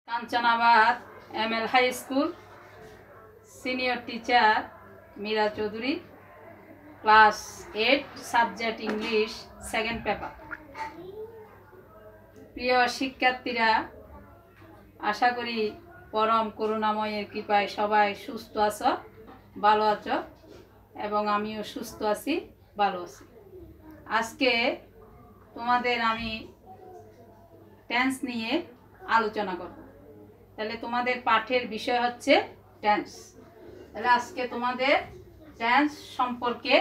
Kanchanabad ML high school senior teacher Mira Chowdhury class 8 subject English second paper. প্রিয় শিক্ষার্থীরা, আশা করি পরম করুণাময়ের কৃপায় সবাই সুস্থ আছো, ভালো আছো এবং আমিও সুস্থ আছি, ভালো আছি। আজকে তোমাদের আমি টেন্স নিয়ে আলোচনা করব। তাহলে তোমাদের পাঠের বিষয় হচ্ছে টেন্স। তাহলে আজকে তোমাদের টেন্স সম্পর্কে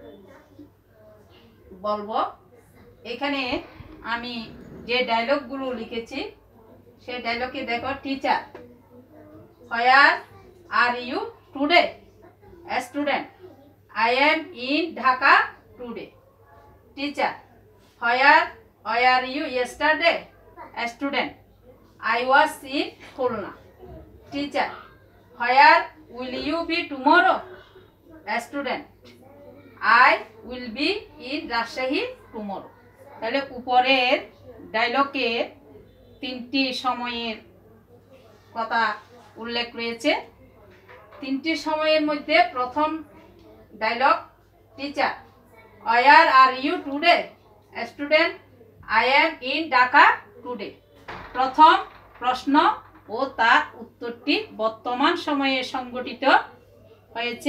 বলবো। এখানে আমি যে ডায়লগগুলো লিখেছি সেই ডায়লগে দেখো, teacher where are you today? Student I am in Dhaka today. Teacher where are you yesterday? Student I was in Khulna. Teacher, where will you be tomorrow? A student, I will be in Rajshahi tomorrow. তাহলে উপরের ডায়লগে তিনটি সময়ের কথা উল্লেখ রয়েছে। তিনটি সময়ের মধ্যে প্রথম dialogue, teacher where are you today? A student, I am in Dhaka today. প্রথম প্রশ্ন ও তার উত্তরটি বর্তমান সময়ে সংগঠিত হয়েছে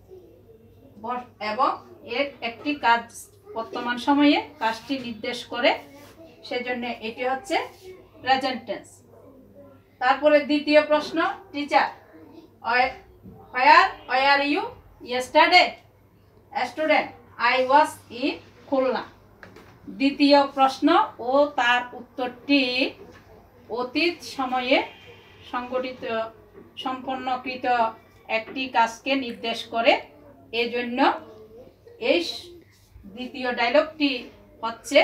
এবং এর একটি কাজ বর্তমান সময়ে কাজটি নির্দেশ করে, সেজন্য এটি হচ্ছে প্রেজেন্ট টেন্স। তারপরে দ্বিতীয় প্রশ্ন, teacher where are you yesterday? Student I was in Khulna. দ্বিতীয় প্রশ্ন ও তার উত্তরটি অতীত সময়ে সংগঠিত সম্পন্নকৃত একটি কাজকে নির্দেশ করে, এজন্য এই দ্বিতীয় ডায়লগটি হচ্ছে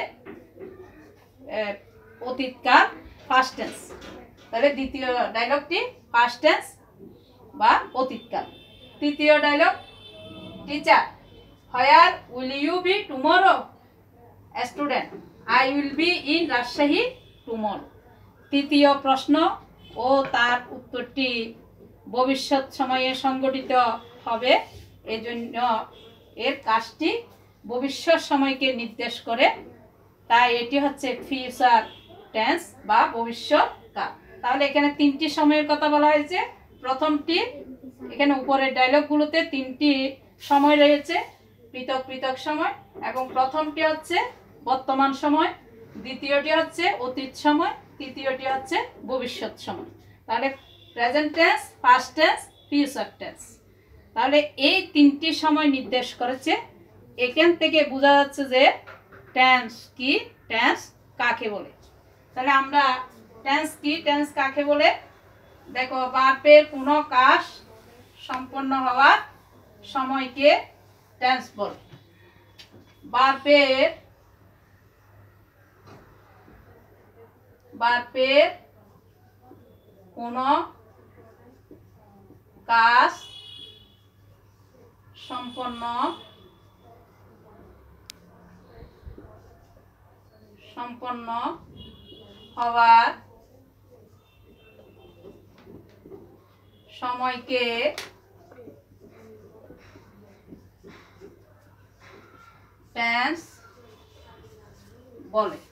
অতীতকাল ফার্স্ট টেন্স। তাহলে দ্বিতীয় ডায়লগটি ফার্স্ট টেন্স বা অতীতকাল। তৃতীয় dialogue, teacher where will you be tomorrow? Student I will be in Rajshahi tomorrow. তৃতীয় প্রশ্ন ও তার উত্তরটি ভবিষ্যৎ সময়ে সংগঠিত হবে, এজন্য এর কাজটি ভবিষ্যৎ সময়কে নির্দেশ করে, তাই এটি হচ্ছে ফিউচার টেন্স বা ভবিষ্যৎকাল। তাহলে এখানে তিনটি সময়ের কথা বলা হয়েছে। প্রথমটি, এখানে উপরের ডায়লগগুলোতে তিনটি সময় রয়েছে, পৃথক পৃথক সময়, এবং প্রথমটি হচ্ছে বর্তমান সময়, দ্বিতীয়টি হচ্ছে অতীত সময়, তৃতীয়টি হচ্ছে ভবিষ্যৎ সময়। তাহলে present tense, past tense, future tense. তাহলে এই তিনটি সময় নির্দেশ করেছে। এখান থেকে বোঝা যাচ্ছে যে টেন্স কি, টেন্স কাকে বলে। তাহলে আমরা টেন্স কি, টেন্স কাকে বলে দেখো। ভার্বের কোনো কাজ সম্পন্ন হওয়ার সময়কে টেন্স বলে। ভার্বের কোনো কাজ সম্পন্ন হওয়ার সময়কে টেন্স বলে।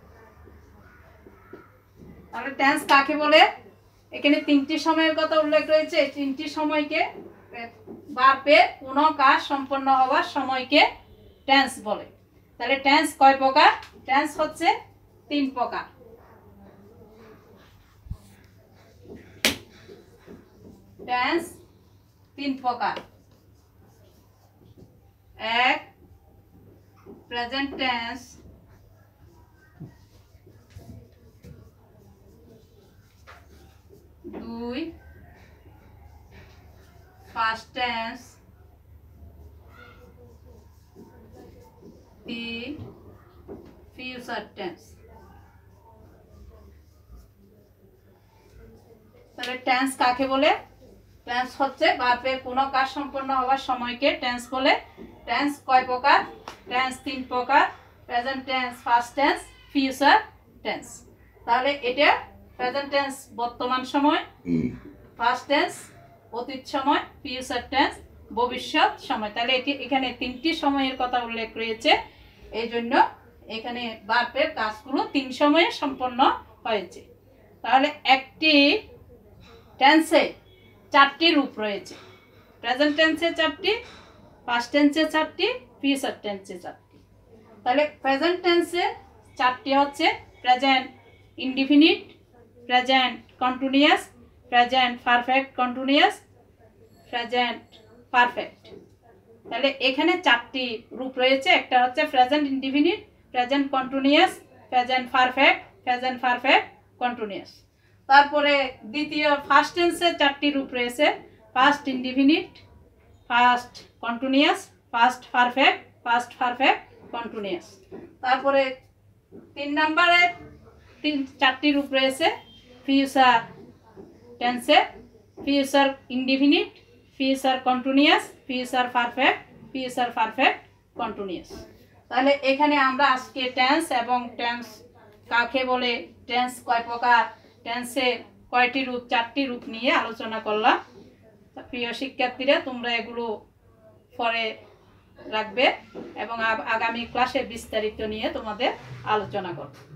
তাহলে টেন্স কাকে বলে? এখানে তিনটি সময়ের কথা উল্লেখ রয়েছে। এই তিনটি সময়কে, ভার্বের কোনো কাজ সম্পন্ন হওয়ার সময়কে টেন্স বলে। তাহলে টেন্স কয় প্রকার? টেন্স হচ্ছে তিন প্রকার। টেন্স তিন প্রকার। এক, প্রেজেন্ট টেন্স। দুই, পাস্ট টেন্স। তিন, ফিউচার টেন্স। তাহলে টেন্স কাকে বলে? টেন্স হচ্ছে ভার্বের কোনো কাজ সম্পন্ন হওয়ার সময়কে টেন্স বলে। টেন্স কয় প্রকার? টেন্স তিন প্রকার, present tense, past tense, future tense. তাহলে এটা প্রেজেন্ট টেন্স বর্তমান সময়, পাস্ট টেন্স অতীত সময়, ফিউচার টেন্স ভবিষ্যৎ সময়। তাহলে এখানে 3টি সময়ের কথা উল্লেখ রয়েছে, এই জন্য এখানে ভার্বের কাজগুলো 3 সময়ে সম্পন্ন হয়েছে। তাহলে একটি টেন্সে 4টি রূপ রয়েছে, প্রেজেন্ট টেন্সে 4টি, পাস্ট টেন্সে 4টি, ফিউচার টেন্সে 4টি। তাহলে প্রেজেন্ট টেন্সে 4টি হচ্ছে present indefinite, present continuous, present perfect continuous, present perfect. তাহলে এখানে 4টি রূপ রয়েছে, একটা হচ্ছে present indefinite, present continuous, present perfect continuous. তারপরে দ্বিতীয় ফার্স্ট টেন্সে 4টি রূপ রয়েছে, past indefinite, past continuous, past perfect continuous. তারপরে 3 নম্বরে 4টি রূপ রয়েছে ফিউচার টেন্সে, future indefinite, future continuous, future perfect continuous. তাহলে এখানে আমরা আজকে টেন্স এবং টেন্স কাকে বলে, টেন্স কয় প্রকার, টেন্সের কয়টি রূপ, 4টি রূপ নিয়ে আলোচনা করলাম। প্রিয় শিক্ষার্থীরা, তোমরা এগুলো পরে রাখবে এবং আগামী ক্লাসে বিস্তারিত নিয়ে তোমাদের আলোচনা করব।